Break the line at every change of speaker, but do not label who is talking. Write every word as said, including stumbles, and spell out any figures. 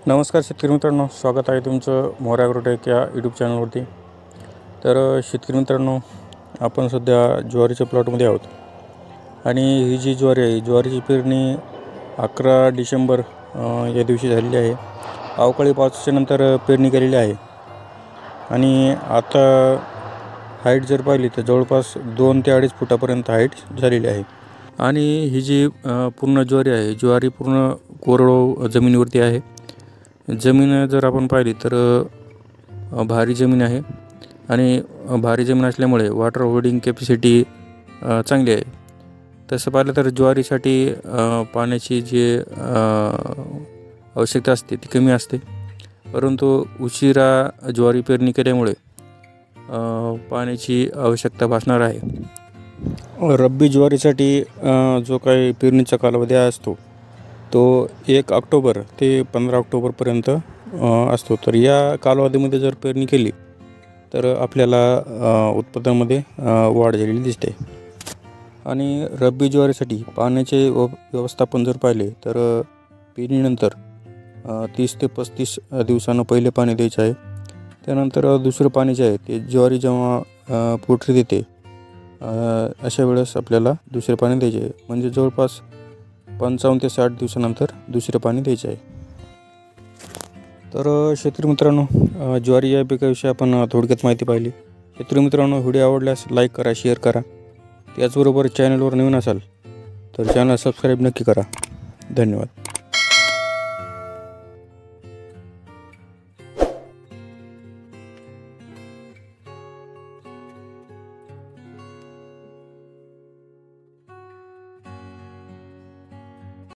नमस्कार शेतकरी मित्रांनो, स्वागत आहे तुमचं मोर ॲग्रोटेक या यूट्यूब चॅनलवरती। तर शेतकरी मित्रांनो, आपण सध्या ज्वारीच्या प्लॉटमध्ये आहोत आणि ही जी ज्वारी आहे, ज्वारीची पेरणी अकरा डिसेंबर या दिवशी झालेली आहे। अवकाळी पावसाच्या नंतर पेरणी केलेली आहे आणि आता हाईट जर पाहिली तर जवळपास दोन ते अडीच फुटापर्यंत हाईट झालेली आहे। आणि ही जी पूर्ण ज्वारी आहे, ज्वारी पूर्ण कोरडवाहू जमिनीवरती आहे। जमीन जर आपण पाहिली तर भारी जमीन आहे आणि भारी जमीन असल्यामुळे वॉटर होल्डिंग कॅपॅसिटी चांगली आहे। तसं पाहिलं तर ज्वारीसाठी पाण्याची जी आवश्यकता असते ती कमी असते, परंतु उशिरा ज्वारी पेरणी केल्यामुळे पाण्याची आवश्यकता भासणार आहे। रब्बी ज्वारीसाठी जो काही पेरणीचा कालावधी असतो तो एक ऑक्टोबर ते पंधरा ऑक्टोबरपर्यंत असतो। तर या कालावधीमध्ये जर पेरणी केली तर आपल्याला उत्पादनामध्ये वाढ झालेली दिसते। आणि रब्बी ज्वारीसाठी पाण्याचे व्यवस्थापन जर पाहिले तर पेरणीनंतर तीस ते पस्तीस दिवसांना पहिले पाणी द्यायचे आहे। त्यानंतर दुसरं पाणी जे आहे ते ज्वारी जेव्हा पोटरी देते अशा वेळेस आपल्याला दुसरे पाणी द्यायचे आहे, म्हणजे जवळपास पंचावन्न ते साठ दिवसानंतर दुसरे पाणी द्यायचे आहे। तर शेतकरी मित्रांनो, ज्वारी या पिकाविषयी आपण थोडक्यात माहिती पाहिली। शेतकरी मित्रांनो, व्हिडिओ आवडल्यास लाईक करा, शेअर करा। त्याचबरोबर चॅनलवर नवीन असाल तर चॅनल सबस्क्राईब नक्की करा। धन्यवाद।